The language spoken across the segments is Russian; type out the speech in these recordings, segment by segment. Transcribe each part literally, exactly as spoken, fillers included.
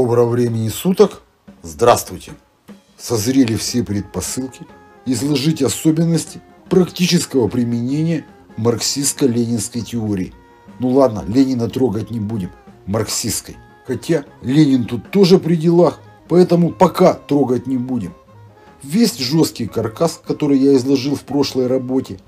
Доброго времени суток. Здравствуйте. Созрели все предпосылки изложить особенности практического применения марксистско-ленинской теории. Ну ладно, Ленина трогать не будем, марксистской. Хотя Ленин тут тоже при делах, поэтому пока трогать не будем. Весь жесткий каркас, который я изложил в прошлой работе,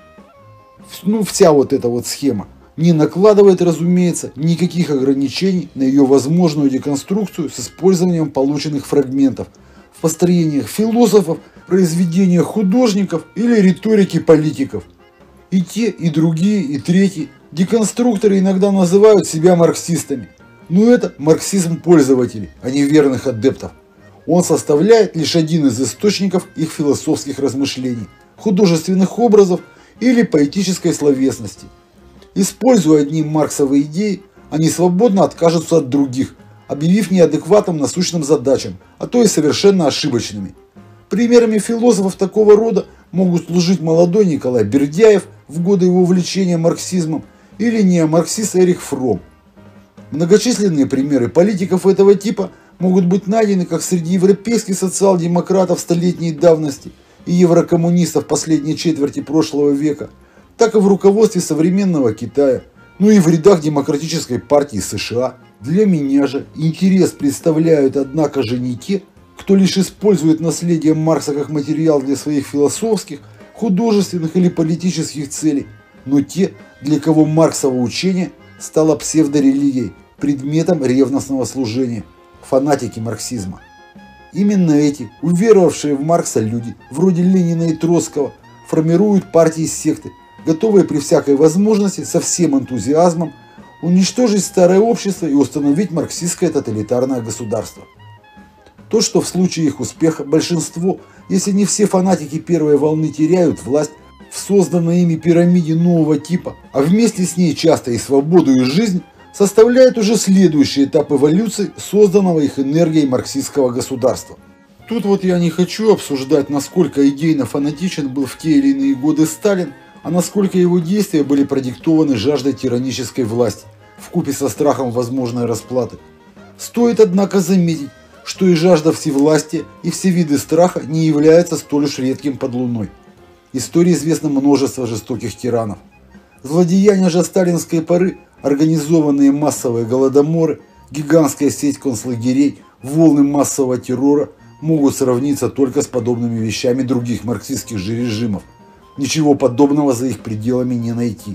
ну вся вот эта вот схема, не накладывает, разумеется, никаких ограничений на ее возможную деконструкцию с использованием полученных фрагментов в построениях философов, произведениях художников или риторике политиков. И те, и другие, и третьи деконструкторы иногда называют себя марксистами. Но это марксизм пользователей, а не верных адептов. Он составляет лишь один из источников их философских размышлений, художественных образов или поэтической словесности. Используя одни марксовые идеи, они свободно откажутся от других, объявив неадекватным насущным задачам, а то и совершенно ошибочными. Примерами философов такого рода могут служить молодой Николай Бердяев в годы его увлечения марксизмом или неомарксист Эрих Фромм. Многочисленные примеры политиков этого типа могут быть найдены как среди европейских социал-демократов столетней давности и еврокоммунистов последней четверти прошлого века, так и в руководстве современного Китая, ну и в рядах Демократической партии США. Для меня же интерес представляют, однако же, не те, кто лишь использует наследие Маркса как материал для своих философских, художественных или политических целей, но те, для кого Марксово учение стало псевдорелигией, предметом ревностного служения, фанатики марксизма. Именно эти, уверовавшие в Маркса люди, вроде Ленина и Троцкого, формируют партии и секты, готовые при всякой возможности со всем энтузиазмом уничтожить старое общество и установить марксистское тоталитарное государство. То, что в случае их успеха большинство, если не все фанатики первой волны теряют власть в созданной ими пирамиде нового типа, а вместе с ней часто и свободу, и жизнь, составляет уже следующий этап эволюции созданного их энергией марксистского государства. Тут вот я не хочу обсуждать, насколько идейно фанатичен был в те или иные годы Сталин, а насколько его действия были продиктованы жаждой тиранической власти, вкупе со страхом возможной расплаты. Стоит, однако, заметить, что и жажда всевластия, и все виды страха не являются столь уж редким под луной. Истории известно множество жестоких тиранов. Злодеяния же сталинской поры, организованные массовые голодоморы, гигантская сеть концлагерей, волны массового террора могут сравниться только с подобными вещами других марксистских же режимов. Ничего подобного за их пределами не найти.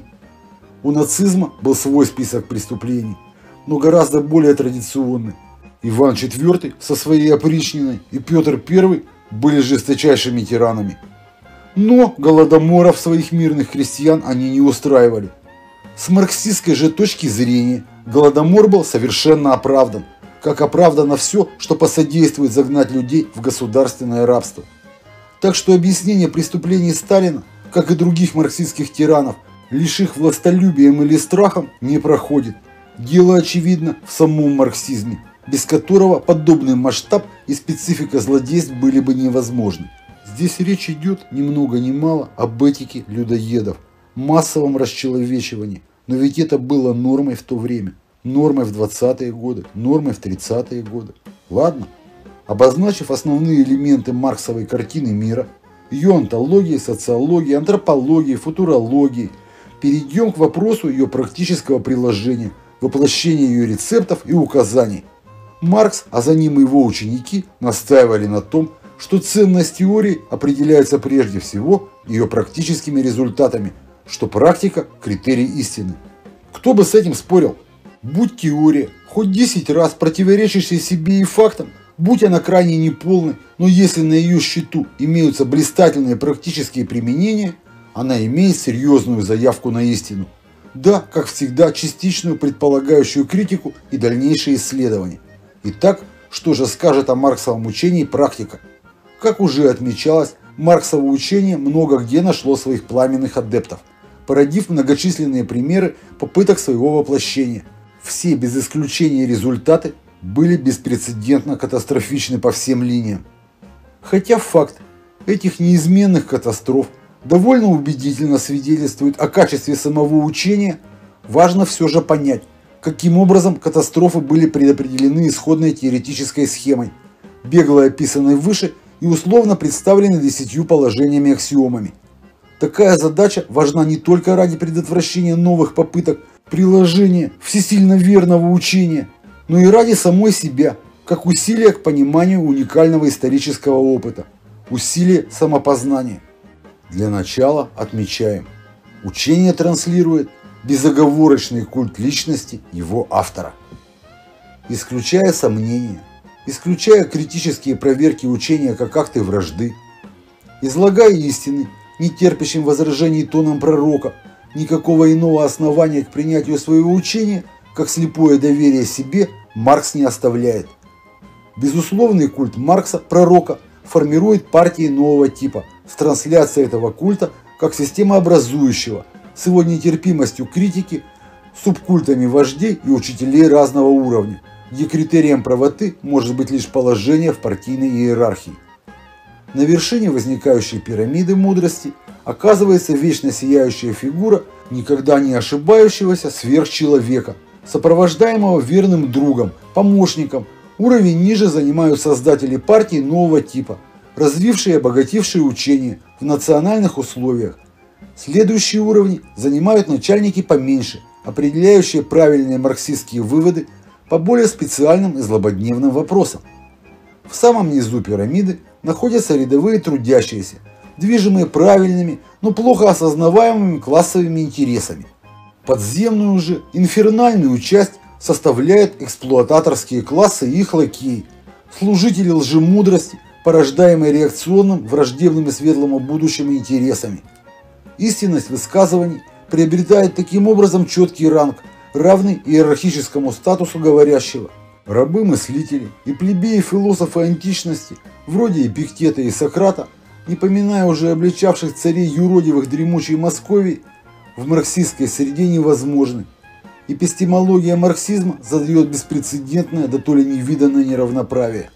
У нацизма был свой список преступлений, но гораздо более традиционный. Иван четвёртый со своей опричниной и Петр первый были жесточайшими тиранами. Но голодоморов своих мирных крестьян они не устраивали. С марксистской же точки зрения голодомор был совершенно оправдан, как оправдано все, что посодействует загнать людей в государственное рабство. Так что объяснение преступлений Сталина, как и других марксистских тиранов, лишь их властолюбием или страхом, не проходит. Дело очевидно в самом марксизме, без которого подобный масштаб и специфика злодейств были бы невозможны. Здесь речь идет ни много ни мало об этике людоедов, массовом расчеловечивании, но ведь это было нормой в то время, нормой в двадцатые годы, нормой в тридцатые годы. Ладно. Обозначив основные элементы марксовой картины мира, ее онтологии, социологии, антропологии, футурологии, перейдем к вопросу ее практического приложения, воплощения ее рецептов и указаний. Маркс, а за ним и его ученики, настаивали на том, что ценность теории определяется прежде всего ее практическими результатами, что практика – критерий истины. Кто бы с этим спорил? Будь теория хоть десять раз противоречащей себе и фактам, будь она крайне неполной, но если на ее счету имеются блистательные практические применения, она имеет серьезную заявку на истину. Да, как всегда, частичную предполагающую критику и дальнейшие исследования. Итак, что же скажет о марксовом учении практика? Как уже отмечалось, марксово учение много где нашло своих пламенных адептов, породив многочисленные примеры попыток своего воплощения. Все без исключения результаты были беспрецедентно катастрофичны по всем линиям. Хотя факт этих неизменных катастроф довольно убедительно свидетельствует о качестве самого учения, важно все же понять, каким образом катастрофы были предопределены исходной теоретической схемой, бегло описанной выше и условно представленной десятью положениями-аксиомами. Такая задача важна не только ради предотвращения новых попыток приложения всесильно верного учения, но и ради самой себя, как усилия к пониманию уникального исторического опыта, усилие самопознания. Для начала отмечаем, учение транслирует безоговорочный культ личности его автора. Исключая сомнения, исключая критические проверки учения как акты вражды, излагая истины, не терпящим возражений тоном пророка, никакого иного основания к принятию своего учения, как слепое доверие себе, Маркс не оставляет. Безусловный культ Маркса, пророка, формирует партии нового типа с трансляцией этого культа как системообразующего, с его нетерпимостью критики, субкультами вождей и учителей разного уровня, где критерием правоты может быть лишь положение в партийной иерархии. На вершине возникающей пирамиды мудрости оказывается вечно сияющая фигура никогда не ошибающегося сверхчеловека, сопровождаемого верным другом, помощником. Уровень ниже занимают создатели партий нового типа, развившие и обогатившие учение в национальных условиях. Следующие уровни занимают начальники поменьше, определяющие правильные марксистские выводы по более специальным и злободневным вопросам. В самом низу пирамиды находятся рядовые трудящиеся, движимые правильными, но плохо осознаваемыми классовыми интересами. Подземную же, инфернальную часть составляют эксплуататорские классы и их лакеи, служители лжемудрости, порождаемые реакционным, враждебным и светлому будущему интересами. Истинность высказываний приобретает таким образом четкий ранг, равный иерархическому статусу говорящего. Рабы-мыслители и плебеи-философы античности, вроде Эпиктета и Сократа, не поминая уже обличавших царей юродивых дремучей Московии, в марксистской среде невозможны. Эпистемология марксизма задает беспрецедентное, да то ли невиданное неравноправие.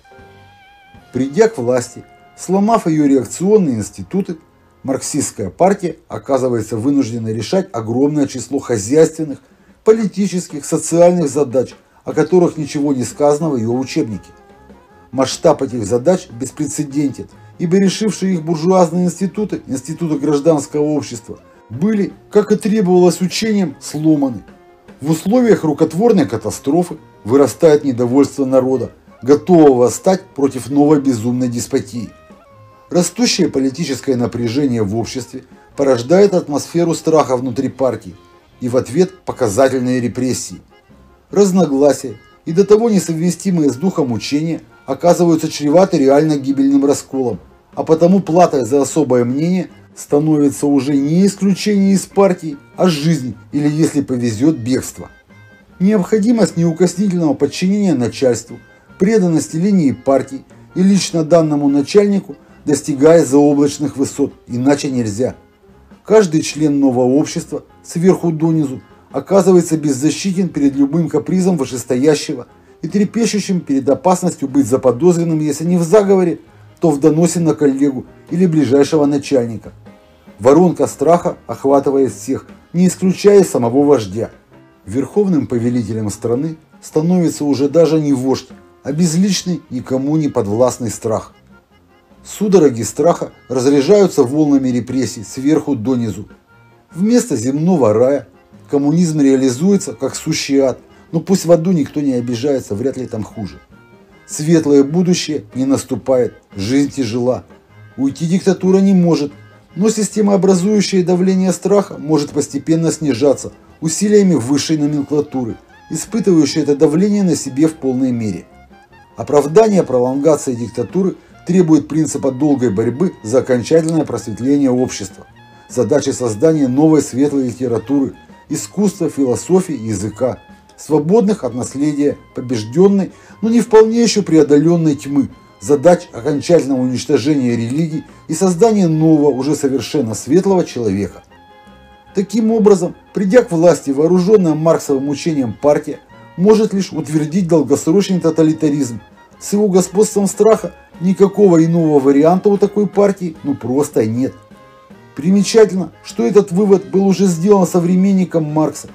Придя к власти, сломав ее реакционные институты, марксистская партия оказывается вынуждена решать огромное число хозяйственных, политических, социальных задач, о которых ничего не сказано в ее учебнике. Масштаб этих задач беспрецедентен, ибо решившие их буржуазные институты, институты гражданского общества, были, как и требовалось учением, сломаны. В условиях рукотворной катастрофы вырастает недовольство народа, готового восстать против новой безумной деспотии. Растущее политическое напряжение в обществе порождает атмосферу страха внутри партии и в ответ показательные репрессии. Разногласия и до того несовместимые с духом учения оказываются чреваты реально гибельным расколом, а потому платой за особое мнение становится уже не исключение из партии, а жизнь или, если повезет, бегство. Необходимость неукоснительного подчинения начальству, преданности линии партии и лично данному начальнику достигает заоблачных высот, иначе нельзя. Каждый член нового общества, сверху донизу, оказывается беззащитен перед любым капризом вышестоящего и трепещущим перед опасностью быть заподозренным, если не в заговоре, то в доносе на коллегу или ближайшего начальника. Воронка страха охватывает всех, не исключая самого вождя. Верховным повелителем страны становится уже даже не вождь, а безличный, никому не подвластный страх. Судороги страха разряжаются волнами репрессий сверху донизу. Вместо земного рая коммунизм реализуется как сущий ад, но пусть в аду никто не обижается, вряд ли там хуже. Светлое будущее не наступает, жизнь тяжела. Уйти диктатура не может, но системообразующее давление страха может постепенно снижаться усилиями высшей номенклатуры, испытывающей это давление на себе в полной мере. Оправдание пролонгации диктатуры требует принципа долгой борьбы за окончательное просветление общества, задачи создания новой светлой литературы, искусства, философии и языка, свободных от наследия побежденной, но не вполне еще преодоленной тьмы, задач окончательного уничтожения религий и создания нового, уже совершенно светлого человека. Таким образом, придя к власти, вооруженная марксовым учением партия может лишь утвердить долгосрочный тоталитаризм. С его господством страха никакого иного варианта у такой партии ну просто нет. Примечательно, что этот вывод был уже сделан современником Маркса,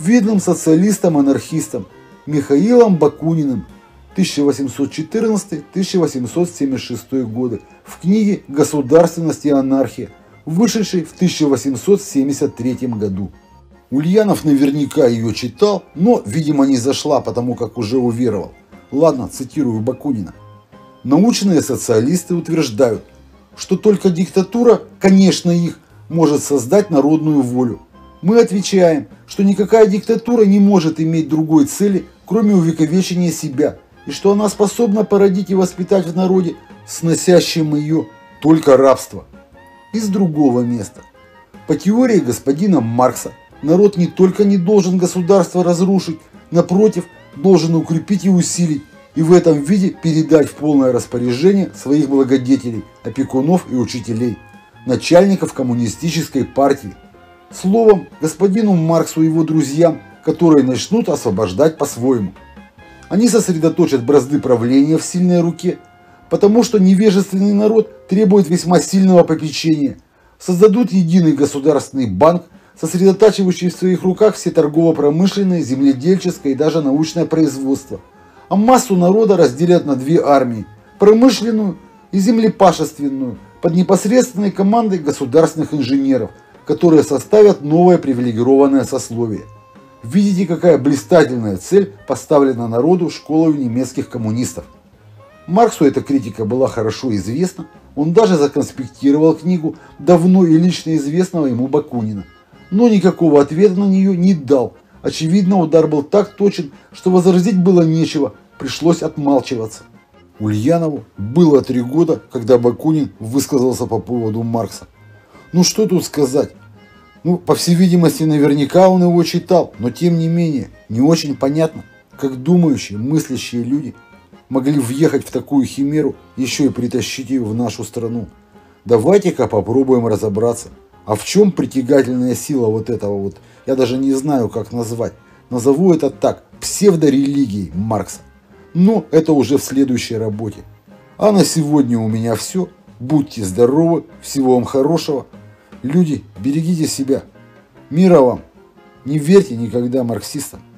видным социалистом-анархистом Михаилом Бакуниным тысяча восемьсот четырнадцатый — тысяча восемьсот семьдесят шестой годы в книге «Государственность и анархия», вышедшей в тысяча восемьсот семьдесят третьем году. Ульянов наверняка ее читал, но, видимо, не зашла, потому как уже уверовал. Ладно, цитирую Бакунина. Научные социалисты утверждают, что только диктатура, конечно их, может создать народную волю. Мы отвечаем, что никакая диктатура не может иметь другой цели, кроме увековечения себя, и что она способна породить и воспитать в народе, сносящем ее, только рабство. Из другого места. По теории господина Маркса, народ не только не должен государство разрушить, напротив, должен укрепить и усилить, и в этом виде передать в полное распоряжение своих благодетелей, опекунов и учителей, начальников коммунистической партии. Словом, господину Марксу и его друзьям, которые начнут освобождать по-своему. Они сосредоточат бразды правления в сильной руке, потому что невежественный народ требует весьма сильного попечения. Создадут единый государственный банк, сосредотачивающий в своих руках все торгово-промышленное, земледельческое и даже научное производство. А массу народа разделят на две армии – промышленную и землепашественную, под непосредственной командой государственных инженеров, которые составят новое привилегированное сословие. Видите, какая блистательная цель поставлена народу школой немецких коммунистов. Марксу эта критика была хорошо известна, он даже законспектировал книгу давно и лично известного ему Бакунина, но никакого ответа на нее не дал. Очевидно, удар был так точен, что возразить было нечего, пришлось отмалчиваться. Ульянову было три года, когда Бакунин высказался по поводу Маркса. Ну что тут сказать? Ну, по всей видимости, наверняка он его читал, но тем не менее, не очень понятно, как думающие, мыслящие люди могли въехать в такую химеру, еще и притащить ее в нашу страну. Давайте-ка попробуем разобраться. А в чем притягательная сила вот этого вот, я даже не знаю, как назвать. Назову это так, псевдорелигией Маркса. Но это уже в следующей работе. А на сегодня у меня все. Будьте здоровы, всего вам хорошего. Люди, берегите себя. Мира вам. Не верьте никогда марксистам.